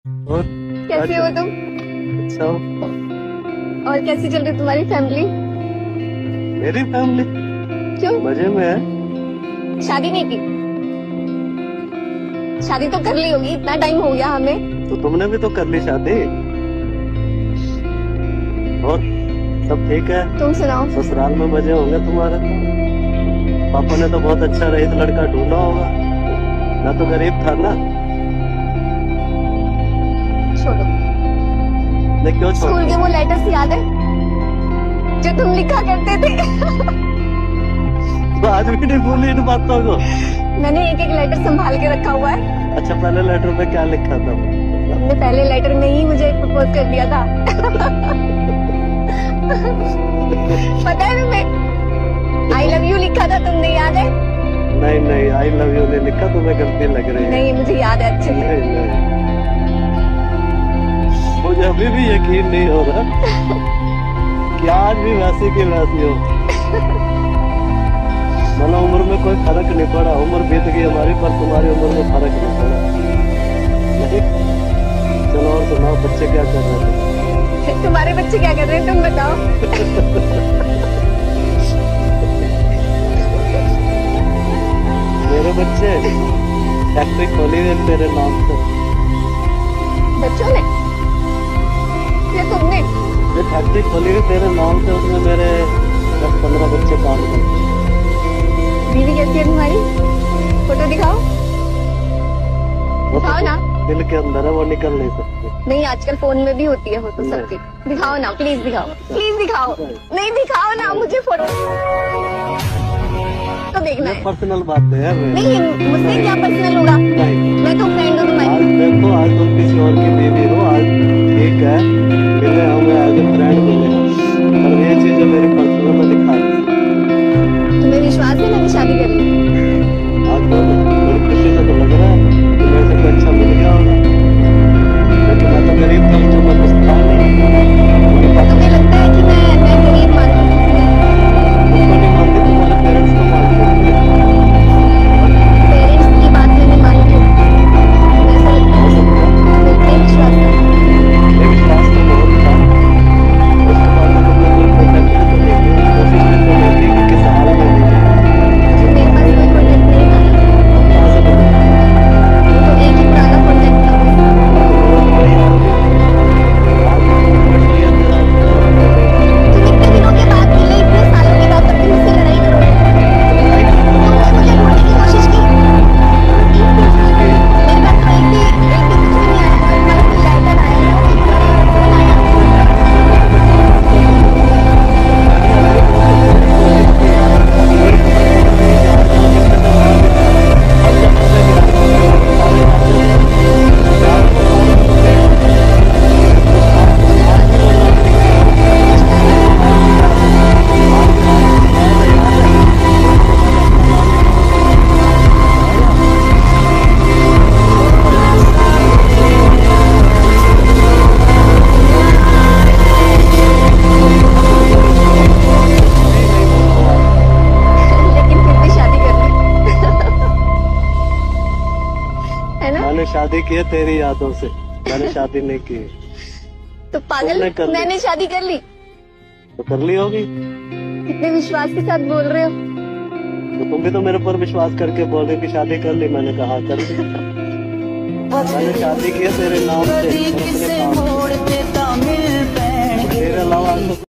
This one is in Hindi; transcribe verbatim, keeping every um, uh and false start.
और कैसे हो तुम? अच्छा हो? और कैसी चल रही तुम्हारी फैमिली? मेरी फैमिली क्यों मजे में है। शादी नहीं की? शादी तो कर ली होगी, इतना टाइम हो गया हमें। तो तुमने भी तो कर ली शादी। और सब ठीक है? तुम सुनाओ। ससुराल में मजे होंगे तुम्हारे। पापा ने तो बहुत अच्छा रईस लड़का ढूंढा होगा। मैं तो गरीब था ना। छोड़ो। मैं क्यों छोड़ स्कूल के वो लेटर्स याद है जो तुम लिखा करते थे? तो आज भी नहीं भूली इन बातों को। मैंने एक एक लेटर संभाल के रखा हुआ है। अच्छा, पहले लेटर में क्या लिखा था? तुमने पहले लेटर में ही मुझे प्रपोज कर दिया था। पता है तुम्हें? आई लव यू लिखा था तुमने, याद है? नहीं नहीं, आई लव यू ने लिखा, तुम्हें गलती लग रही है। नहीं, मुझे याद है अच्छे से। नहीं नहीं, मुझे अभी भी यकीन नहीं हो रहा कि आज भी वैसी की वैसी हो। मतलब उम्र में कोई फर्क नहीं पड़ा। उम्र बीत गई हमारी, पर तुम्हारी उम्र में फर्क नहीं पड़ा। नहीं? चलो और सुनाओ, बच्चे क्या कर रहे थे? तुम्हारे बच्चे क्या कर रहे हैं, तुम बताओ। मेरे बच्चे फैक्ट्री खोली है तेरे नाम से। बच्चों ने या तुमने? ये फैक्ट्री खोली है तेरे नाम से, उसमें मेरे दस पंद्रह बच्चे काम करते हैं। बीवी कैसी है तुम्हारी? फोटो दिखाओ। वो तो दिखाओ ना। दिल के अंदर है, वो निकल नहीं सकती। नहीं, आजकल फोन में भी होती है फोटो सबकी। दिखाओ ना, प्लीज दिखाओ, प्लीज दिखाओ। नहीं दिखाओ ना मुझे फोटो तो देखना है। पर्सनल बात है यार। नहीं, मुझसे क्या पर्सनल होगा? नहीं, मैं तो फ्रेंड हूँ आज तुम्हारी। देखो, आज तुम किसी और की बीवी हो। आज ठीक है, मिले हमें एज ए फ्रेंड मिले, पर ये चीजें मेरी पर्सनल में दिखा दी। तुम्हें विश्वास है मैंने शादी कर ली? आज तो बड़ी खुशी से तो लग रहा है कि मेरे से कोई अच्छा मिल गया होगा। लेकिन मैं तो गरीब था, जो मैं कुछ था नहीं। तुम्हें लगता है कि मैं मैं गरीब मानती हूँ? तुमको नहीं मानती, तुम्हारे पेरेंट्स को मानते हैं। पेरेंट्स की बात मैंने मानी क्यों? ऐसा लगता है तुम्हें इतना विश्वास था? ये विश्वास तो बहुत था। उसके बाद में तुमने कोई कॉन्टेक्ट तो नहीं किया, कोशिश भी तो नहीं की कि किस हाल में नहीं है। मेरे पास कोई कॉन्टेक्ट नहीं था। कहाँ से पता? तो एक ही पुराना कॉन्टेक्ट था। तुम इतने दिनों के बाद मिले, इतने सालों के बाद, तब तुम मुझसे लड़ाई करोगे? तुमने मुझे ढूंढने की कोशिश की। मेरे पास तो एक भी एक भी कुछ भी नहीं आया। तुम्हारा कोई लेटर आया या कोई फोन आया? लेकिन फिर भी शादी कर ली। है ना? मैंने शादी की है तेरी यादों से, मैंने शादी नहीं की। तो पागल, तुमने कर ली। मैंने शादी कर ली। तो कर ली होगी। कितने विश्वास के साथ बोल रहे हो? तो तुम भी तो मेरे पर विश्वास करके बोल रहे कि शादी कर ली। मैंने कहा कर ली। मैंने शादी की है तेरे नाम से, और अपने काम से। तेरे अलावा